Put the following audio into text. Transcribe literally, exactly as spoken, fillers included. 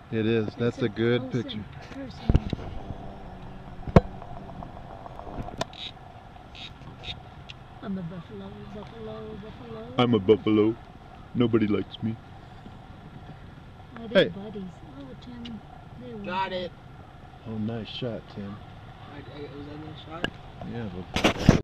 It is. That's, That's a, a good picture. Person. I'm a buffalo, buffalo, buffalo. I'm a buffalo. Nobody likes me. Oh, they're hey. buddies. Oh, Tim. Got it. Oh, nice shot, Tim. I, I, was that a nice shot? Yeah, but